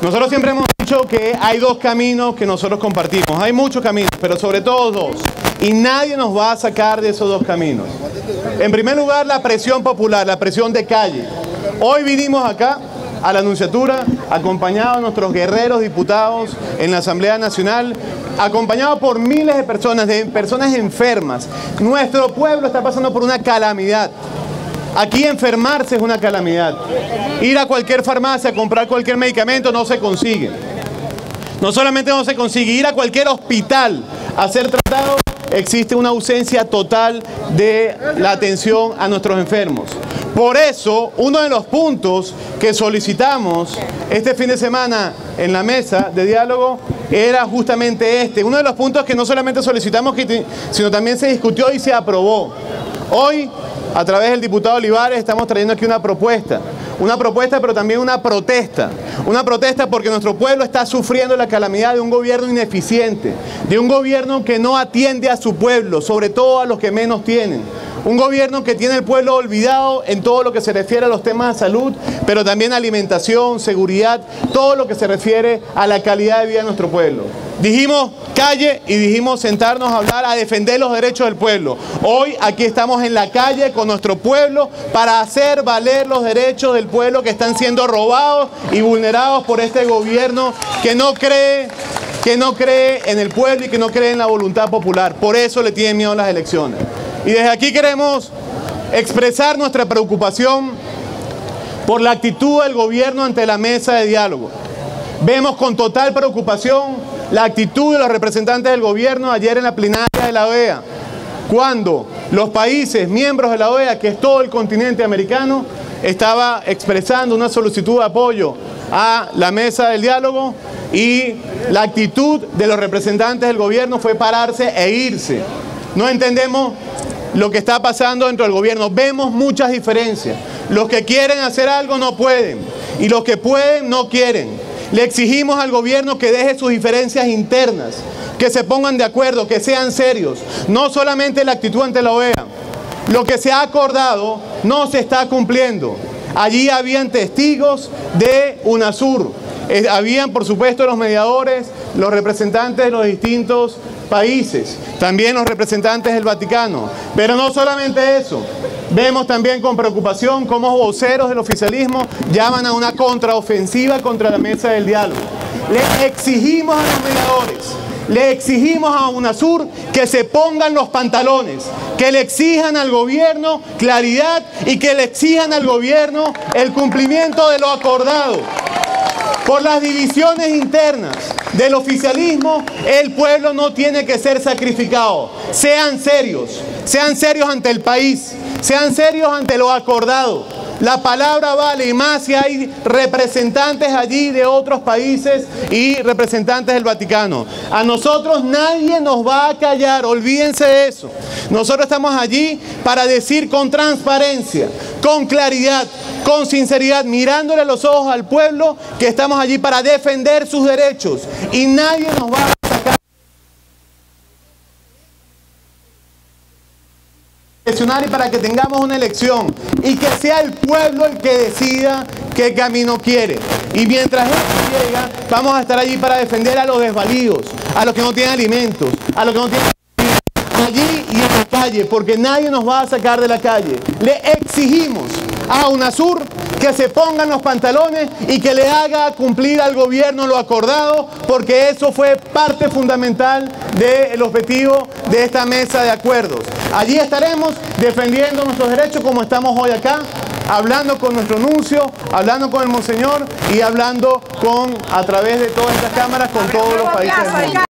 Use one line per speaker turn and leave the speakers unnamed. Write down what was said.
Nosotros siempre hemos dicho que hay dos caminos que nosotros compartimos. Hay muchos caminos, pero sobre todo dos. Y nadie nos va a sacar de esos dos caminos. En primer lugar, la presión popular, la presión de calle. Hoy vinimos acá a la Nunciatura, acompañados de nuestros guerreros diputados en la Asamblea Nacional, acompañados por miles de personas enfermas. Nuestro pueblo está pasando por una calamidad. Aquí enfermarse es una calamidad. Ir a cualquier farmacia a comprar cualquier medicamento no se consigue. No solamente no se consigue, ir a cualquier hospital a ser tratado, existe una ausencia total de la atención a nuestros enfermos. Por eso, uno de los puntos que solicitamos este fin de semana en la mesa de diálogo era justamente este. Uno de los puntos que no solamente solicitamos, sino también se discutió y se aprobó. Hoy, a través del diputado Olivares, estamos trayendo aquí una propuesta pero también una protesta. Una protesta porque nuestro pueblo está sufriendo la calamidad de un gobierno ineficiente, de un gobierno que no atiende a su pueblo, sobre todo a los que menos tienen. Un gobierno que tiene el pueblo olvidado en todo lo que se refiere a los temas de salud, pero también alimentación, seguridad, todo lo que se refiere a la calidad de vida de nuestro pueblo. Dijimos calle y dijimos sentarnos a hablar, a defender los derechos del pueblo. Hoy aquí estamos en la calle con nuestro pueblo para hacer valer los derechos del pueblo que están siendo robados y vulnerados por este gobierno que no cree en el pueblo y que no cree en la voluntad popular. Por eso le tienen miedo a las elecciones. Y desde aquí queremos expresar nuestra preocupación por la actitud del gobierno ante la mesa de diálogo. Vemos con total preocupación la actitud de los representantes del gobierno ayer en la plenaria de la OEA, cuando los países miembros de la OEA, que es todo el continente americano, estaba expresando una solicitud de apoyo a la mesa del diálogo y la actitud de los representantes del gobierno fue pararse e irse. No entendemos lo que está pasando dentro del gobierno. Vemos muchas diferencias. Los que quieren hacer algo no pueden y los que pueden no quieren. Le exigimos al gobierno que deje sus diferencias internas, que se pongan de acuerdo, que sean serios. No solamente la actitud ante la OEA. Lo que se ha acordado no se está cumpliendo. Allí habían testigos de UNASUR. Habían, por supuesto, los mediadores, los representantes de los distintos países, también los representantes del Vaticano. Pero no solamente eso, vemos también con preocupación cómo voceros del oficialismo llaman a una contraofensiva contra la mesa del diálogo. Le exigimos a los mediadores, le exigimos a UNASUR que se pongan los pantalones, que le exijan al gobierno claridad y que le exijan al gobierno el cumplimiento de lo acordado. Por las divisiones internas del oficialismo, el pueblo no tiene que ser sacrificado. Sean serios ante el país, sean serios ante lo acordado. La palabra vale, y más si hay representantes allí de otros países y representantes del Vaticano. A nosotros nadie nos va a callar, olvídense de eso. Nosotros estamos allí para decir con transparencia, con claridad, con sinceridad, mirándole a los ojos al pueblo, que estamos allí para defender sus derechos y nadie nos va a sacar y para que tengamos una elección y que sea el pueblo el que decida qué camino quiere. Y mientras eso llega, vamos a estar allí para defender a los desvalidos, a los que no tienen alimentos, a los que no tienen allí y en la calle, porque nadie nos va a sacar de la calle. Le exigimos a UNASUR que se pongan los pantalones y que le haga cumplir al gobierno lo acordado, porque eso fue parte fundamental del objetivo de esta mesa de acuerdos. Allí estaremos defendiendo nuestros derechos como estamos hoy acá, hablando con nuestro nuncio, hablando con el monseñor y hablando a través de todas estas cámaras con todos los países del mundo.